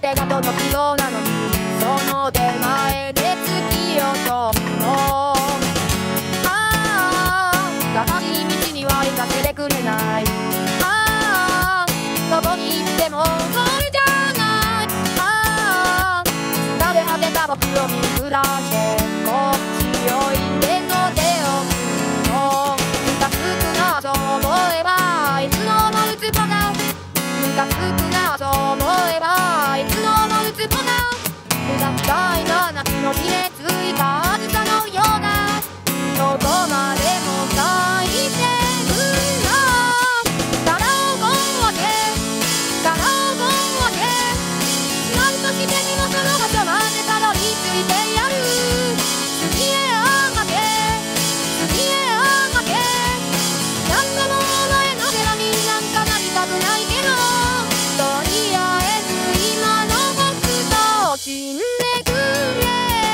手が届くようなのに、その手前で突き落とすの。正しい道には行かせてくれない。どこに行ってもゴールじゃない。疲れ果てた僕を見下してこっちおいでの手を振るの。ムカつくなそう思えばいつのもうつぼだ。ムカつくなそう思えばいつのもうつぼだ。無駄遣いな夏の日でついたあずさのような。どこまでも咲いてるな。殻を壊せ殻を壊せ。なんとしてにもその場所までたどり着いてやる。次へあがけ次へあがけ。何度もお前の手紙なんかなりたくないけど、とりあえず今の僕と死んでくれ。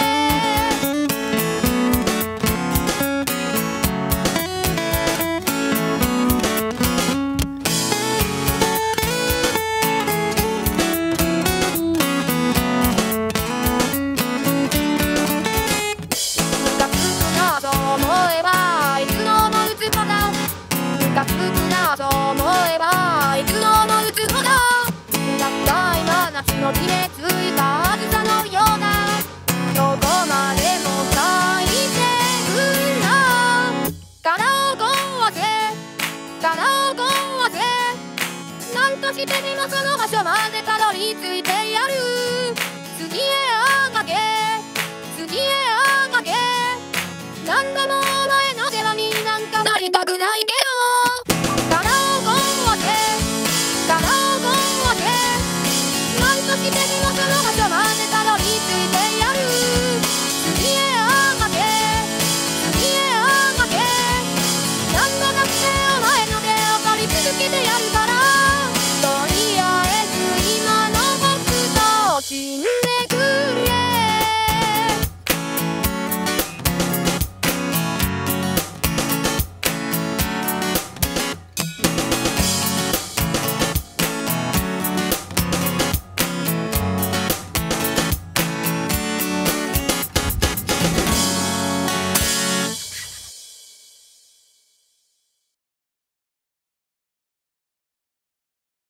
ムカつくなそう思えばいつのもうつぼだ。無駄遣いな夏の日でついたあずさのような。どこまでも咲いてるな。殻を壊せ殻を壊せ。なんとしてにもその場所までたどり着いてやる。次へあがけ次へあがけ。何度もお前の世話になんかなりたくないけど、なんとしてにもその場所までたどり着いてやる。